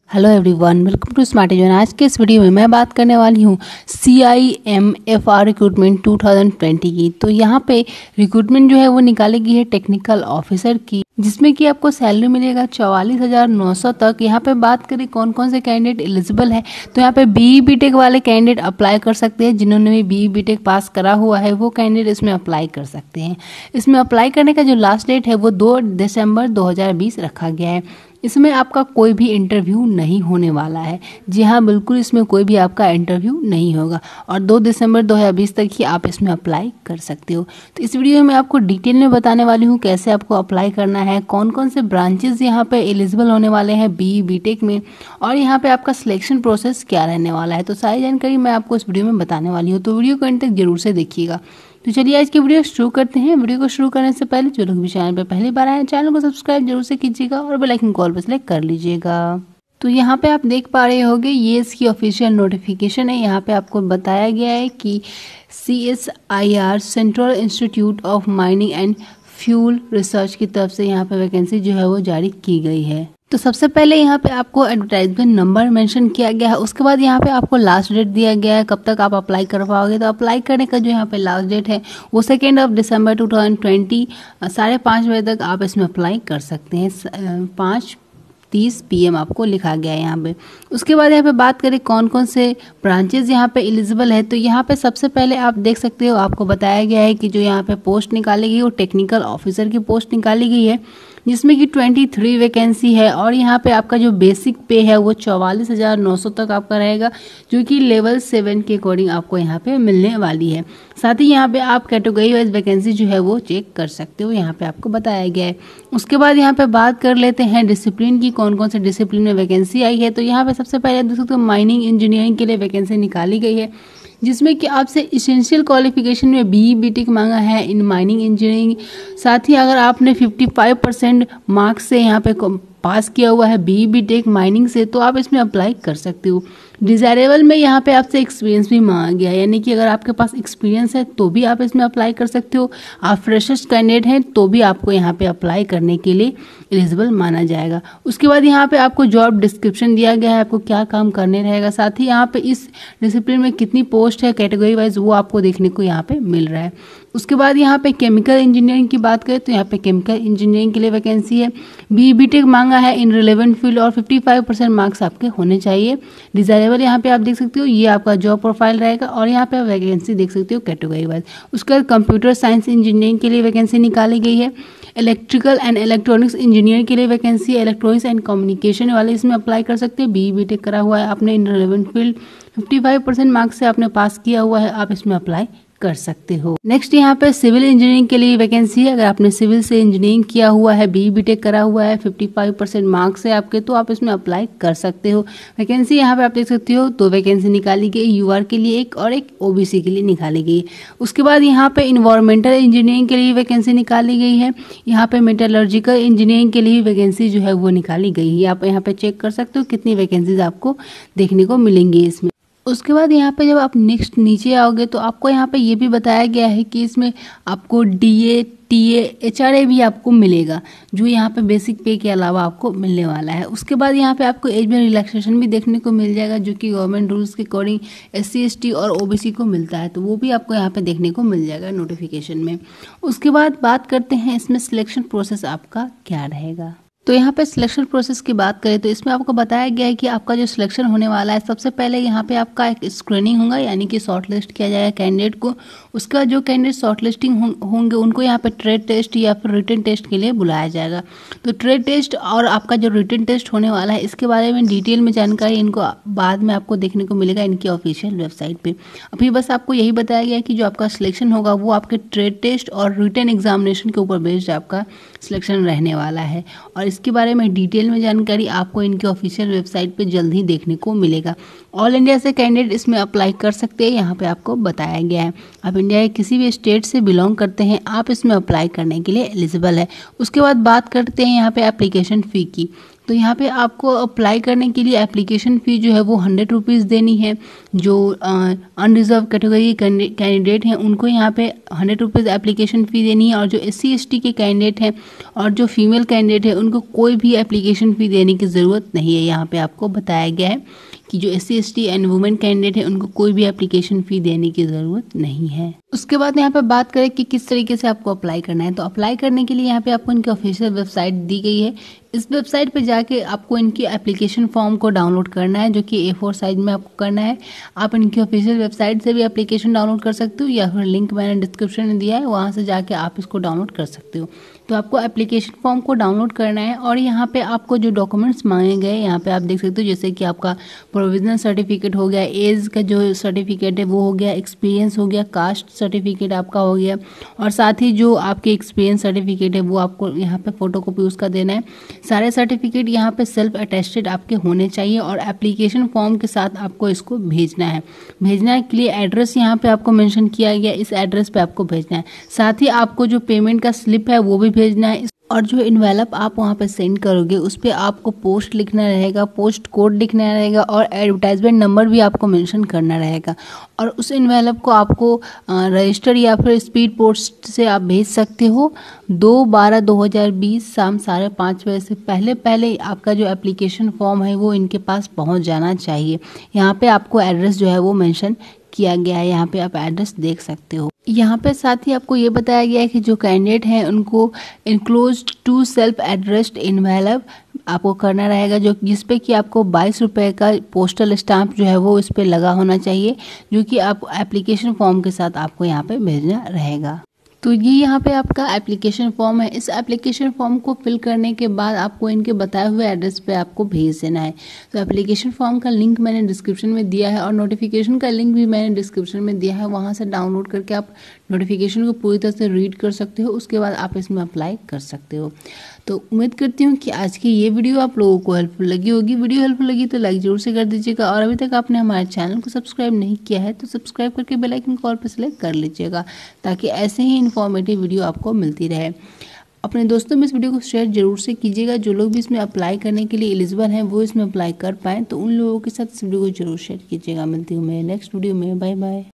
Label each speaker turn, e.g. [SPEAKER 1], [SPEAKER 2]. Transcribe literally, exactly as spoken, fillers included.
[SPEAKER 1] Hello everyone, welcome to smart education. आज के इस वीडियो में मैं बात करने वाली हूँ C I M F R recruitment two thousand twenty की। तो यहाँ पे रिक्रूटमेंट जो है वो निकाली गई है टेक्निकल ऑफिसर की, जिसमें कि आपको सैलरी मिलेगा चौवालीस हज़ार नौ सौ तक। यहाँ पे बात करें कौन कौन से कैंडिडेट एलिजिबल है, तो यहाँ पे बी बी टेक वाले कैंडिडेट अप्लाई कर सकते हैं। जिन्होंने भी बी बी टेक पास करा हुआ है वो कैंडिडेट इसमें अप्लाई कर सकते हैं। इसमें अप्लाई करने का जो लास्ट डेट है वो दो दिसंबर दो हज़ार बीस रखा गया है। इसमें आपका कोई भी इंटरव्यू नहीं होने वाला है। जी हाँ, बिल्कुल, इसमें कोई भी आपका इंटरव्यू नहीं होगा और दो दिसंबर दो हज़ार बीस तक ही आप इसमें अप्लाई कर सकते हो। तो इस वीडियो में आपको डिटेल में बताने वाली हूँ कैसे आपको अप्लाई करना है, कौन कौन से ब्रांचेस यहाँ पे एलिजिबल होने वाले हैं बी बी टेक में, और यहाँ पे आपका सिलेक्शन प्रोसेस क्या रहने वाला है। तो सारी जानकारी मैं आपको इस वीडियो में बताने वाली हूँ, तो वीडियो को अंत तक जरूर से देखिएगा। तो चलिए आज की वीडियो शुरू करते हैं। वीडियो को शुरू करने से पहले जो लोग भी चैनल पर पहली बार आए हैं, चैनल को सब्सक्राइब जरूर से कीजिएगा और बेल आइकन कॉल पर सेलेक्ट कर लीजिएगा। तो यहाँ पे आप देख पा रहे होंगे ये इसकी ऑफिशियल नोटिफिकेशन है। यहाँ पे आपको बताया गया है कि C S I R central institute of mining and fuel research की तरफ से यहाँ पे वैकेंसी जो है वो जारी की गई है। तो सबसे पहले यहाँ पे आपको एडवर्टाइजमेंट नंबर मेंशन किया गया है। उसके बाद यहाँ पे आपको लास्ट डेट दिया गया है कब तक आप अप्लाई कर पाओगे। तो अप्लाई करने का जो यहाँ पे लास्ट डेट है वो second of December two thousand twenty साढ़े पाँच बजे तक आप इसमें अप्लाई कर सकते हैं। पाँच तीस पी एम आपको लिखा गया है यहाँ पे। उसके बाद यहाँ पे बात करें कौन कौन से ब्रांचेस यहाँ पे एलिजिबल है, तो यहाँ पे सबसे पहले आप देख सकते हो आपको बताया गया है कि जो यहाँ पे पोस्ट निकाली गई वो टेक्निकल ऑफिसर की पोस्ट निकाली गई है, जिसमें कि तेईस वैकेंसी है। और यहाँ पे आपका जो बेसिक पे है वो चौवालीस हज़ार नौ सौ तक आपका रहेगा, जो कि लेवल सेवन के अकॉर्डिंग आपको यहाँ पे मिलने वाली है। साथ ही यहाँ पे आप कैटेगरी वाइज वैकेंसी जो है वो चेक कर सकते हो, यहाँ पे आपको बताया गया है। उसके बाद यहाँ पे बात कर लेते हैं डिसिप्लिन की, कौन कौन से डिसिप्लिन में वैकेंसी आई है। तो यहाँ पे सबसे पहले देख सकते हो माइनिंग इंजीनियरिंग के लिए वैकेंसी निकाली गई है, जिसमें कि आपसे इसेंशियल क्वालिफिकेशन में बी बी टेक मांगा है इन माइनिंग इंजीनियरिंग। साथ ही अगर आपने पचपन परसेंट मार्क्स से यहाँ पे पास किया हुआ है बी बी टेक माइनिंग से, तो आप इसमें अप्लाई कर सकते हो। डिजायरेबल में यहाँ पे आपसे एक्सपीरियंस भी मांगा गया है, यानी कि अगर आपके पास एक्सपीरियंस है तो भी आप इसमें अप्लाई कर सकते हो। आप फ्रेशर्स कैंडिडेट हैं तो भी आपको यहाँ पे अप्लाई करने के लिए एलिजिबल माना जाएगा। उसके बाद यहाँ पे आपको जॉब डिस्क्रिप्शन दिया गया है, आपको क्या काम करने रहेगा। साथ ही यहाँ पे इस डिसिप्लिन में कितनी पोस्ट है कैटेगरी वाइज वो आपको देखने को यहाँ पे मिल रहा है। उसके बाद यहाँ पे केमिकल इंजीनियरिंग की बात करें तो यहाँ पे केमिकल इंजीनियरिंग के लिए वैकेंसी है, बी बी टेक मांगा है इन रिलेवेंट फील्ड और पचपन परसेंट मार्क्स आपके होने चाहिए। डिजायरेबल यहाँ पे आप देख सकते हो ये आपका जॉब प्रोफाइल रहेगा और यहाँ पे आप वैकेंसी देख सकते हो कैटेगरी वाइज। उसके बाद कंप्यूटर साइंस इंजीनियरिंग के लिए वैकेंसी निकाली गई है, इलेक्ट्रिकल एंड इलेक्ट्रॉनिक्स इंजीनियरिंग के लिए वैकेंसी है, इलेक्ट्रॉनिक्स एंड कम्युनिकेशन वाले इसमें अप्लाई कर सकते हैं। बी बी टेक करा हुआ है आपने इन रिलेवेंट फील्ड, पचपन परसेंट मार्क्स से आपने पास किया हुआ है, आप इसमें अप्लाई कर सकते हो। नेक्स्ट यहाँ पे सिविल इंजीनियरिंग के लिए वैकेंसी है। अगर आपने सिविल से इंजीनियरिंग किया हुआ है, बी बी टेक करा हुआ है, पचपन परसेंट मार्क्स है आपके, तो आप इसमें अप्लाई कर सकते हो। वैकेंसी यहाँ पे आप देख सकते हो दो वैकेंसी निकाली गई, यू आर के लिए एक और एक ओ बी सी के लिए निकाली गई। उसके बाद यहाँ पे इन्वायरमेंटल इंजीनियरिंग के लिए वैकेंसी निकाली गई है। यहाँ पे मेटलर्जिकल इंजीनियरिंग के लिए वैकेंसी जो है वो निकाली गई है। आप यहाँ पे चेक कर सकते हो कितनी वैकेंसीज आपको देखने को मिलेंगी इसमें। उसके बाद यहाँ पे जब आप नेक्स्ट नीचे आओगे तो आपको यहाँ पे ये भी बताया गया है कि इसमें आपको D A T A H R A भी आपको मिलेगा, जो यहाँ पे बेसिक पे के अलावा आपको मिलने वाला है। उसके बाद यहाँ पे आपको एज में रिलैक्सेशन भी देखने को मिल जाएगा, जो कि गवर्नमेंट रूल्स के according S C S T और ओ बी सी को मिलता है, तो वो भी आपको यहाँ पे देखने को मिल जाएगा नोटिफिकेशन में। उसके बाद बात करते हैं इसमें सिलेक्शन प्रोसेस आपका क्या रहेगा। तो यहाँ पे सिलेक्शन प्रोसेस की बात करें तो इसमें आपको बताया गया है कि आपका जो सिलेक्शन होने वाला है, सबसे पहले यहाँ पे आपका एक स्क्रीनिंग होगा, यानी कि शॉर्ट लिस्ट किया जाएगा कैंडिडेट को। उसके बाद जो कैंडिडेट शॉर्ट लिस्टिंग होंगे उनको यहाँ पे ट्रेड टेस्ट या फिर रिटन टेस्ट के लिए बुलाया जाएगा। तो ट्रेड टेस्ट और आपका जो रिटन टेस्ट होने वाला है इसके बारे में डिटेल में जानकारी इनको बाद में आपको देखने को मिलेगा इनकी ऑफिशियल वेबसाइट पे। अभी बस आपको यही बताया गया है कि जो आपका सिलेक्शन होगा वो आपके ट्रेड टेस्ट और रिटन एग्जामिनेशन के ऊपर बेस्ड आपका सिलेक्शन रहने वाला है, और इसके बारे में डिटेल में जानकारी आपको इनके ऑफिशियल वेबसाइट पे जल्द ही देखने को मिलेगा। ऑल इंडिया से कैंडिडेट इसमें अप्लाई कर सकते हैं, यहाँ पे आपको बताया गया है। आप इंडिया के किसी भी स्टेट से बिलोंग करते हैं आप इसमें अप्लाई करने के लिए एलिजिबल है। उसके बाद बात करते हैं यहाँ पे एप्लीकेशन फ़ी की। तो यहाँ पे आपको अप्लाई करने के लिए एप्लीकेशन फ़ी जो है वो हंड्रेड रुपीज़ देनी है। जो अनरिजर्व कैटेगरी के कैंडिडेट हैं उनको यहाँ पे हंड्रेड रुपीज़ एप्लीकेशन फ़ी देनी है, और जो एस सी एस टी के कैंडिडेट हैं और जो फीमेल कैंडिडेट है उनको कोई भी एप्लीकेशन फ़ी देने की ज़रूरत नहीं है। यहाँ पे आपको बताया गया है कि जो S C S T and women candidate है उनको कोई भी एप्लीकेशन फ़ी देने की ज़रूरत नहीं है। उसके बाद यहाँ पे बात करें कि किस तरीके से आपको अप्लाई करना है, तो अप्लाई करने के लिए यहाँ पे आपको इनकी ऑफिशियल वेबसाइट दी गई है। इस वेबसाइट पे जाके आपको इनकी एप्लीकेशन फॉर्म को डाउनलोड करना है, जो कि ए फोर साइज में आपको करना है। आप इनकी ऑफिशियल वेबसाइट से भी एप्लीकेशन डाउनलोड कर सकते हो, या फिर लिंक मैंने डिस्क्रिप्शन में दिया है, वहाँ से जाके आप इसको डाउनलोड कर सकते हो। तो आपको एप्लीकेशन फॉर्म को डाउनलोड करना है, और यहाँ पे आपको जो डॉक्यूमेंट्स मांगे गए यहाँ पे आप देख सकते हो, जैसे कि आपका प्रोविजनल सर्टिफिकेट हो गया, एज का जो सर्टिफिकेट है वो हो गया, एक्सपीरियंस हो गया, कास्ट सर्टिफिकेट आपका हो गया, और साथ ही जो आपके एक्सपीरियंस सर्टिफिकेट है वो आपको यहाँ पे फोटो कॉपी उसका देना है। सारे सर्टिफिकेट यहाँ पे सेल्फ अटेस्टेड आपके होने चाहिए, और एप्लीकेशन फॉर्म के साथ आपको इसको भेजना है। भेजना के लिए एड्रेस यहाँ पे आपको मेंशन किया गया, इस एड्रेस पे आपको भेजना है। साथ ही आपको जो पेमेंट का स्लिप है वो भी भेजना है, और जो इन्वेलप आप वहाँ पे सेंड करोगे उस पर आपको पोस्ट लिखना रहेगा, पोस्ट कोड लिखना रहेगा, और एडवर्टाइजमेंट नंबर भी आपको मेंशन करना रहेगा। और उस इन्वेलप को आपको रजिस्टर या फिर स्पीड पोस्ट से आप भेज सकते हो दो बारह दो हज़ार बीस शाम साढ़े पाँच बजे से पहले पहले आपका जो एप्लीकेशन फॉर्म है वो इनके पास पहुँच जाना चाहिए। यहाँ पे आपको एड्रेस जो है वो मेंशन किया गया है, यहाँ पे आप एड्रेस देख सकते हो। यहाँ पे साथ ही आपको ये बताया गया है कि जो कैंडिडेट हैं उनको enclose to self addressed envelope आपको करना रहेगा, जो जिस पे कि आपको बाईस रुपये का पोस्टल स्टाम्प जो है वो इस पे लगा होना चाहिए, जो कि आप एप्लीकेशन फॉर्म के साथ आपको यहाँ पे भेजना रहेगा। तो ये यहाँ पे आपका एप्लीकेशन फॉर्म है। इस एप्लीकेशन फॉर्म को फिल करने के बाद आपको इनके बताए हुए एड्रेस पे आपको भेज देना है। तो एप्लीकेशन फॉर्म का लिंक मैंने डिस्क्रिप्शन में दिया है, और नोटिफिकेशन का लिंक भी मैंने डिस्क्रिप्शन में दिया है। वहाँ से डाउनलोड करके आप नोटिफिकेशन को पूरी तरह से रीड कर सकते हो, उसके बाद आप इसमें अप्लाई कर सकते हो। तो उम्मीद करती हूँ कि आज की ये वीडियो आप लोगों को हेल्पफुल लगी होगी। वीडियो हेल्पफुल लगी तो लाइक जरूर से कर दीजिएगा, और अभी तक आपने हमारे चैनल को सब्सक्राइब नहीं किया है तो सब्सक्राइब करके बेल आइकन को ऑल पर सेलेक्ट कर लीजिएगा, ताकि ऐसे ही इन्फॉर्मेटिव वीडियो आपको मिलती रहे। अपने दोस्तों में इस वीडियो को शेयर जरूर से कीजिएगा। जो लोग भी इसमें अप्लाई करने के लिए एलिजिबल हैं वो इसमें अप्लाई कर पाएँ, तो उन लोगों के साथ इस वीडियो को जरूर शेयर कीजिएगा। मिलती हूँ मैं नेक्स्ट वीडियो में। Bye bye.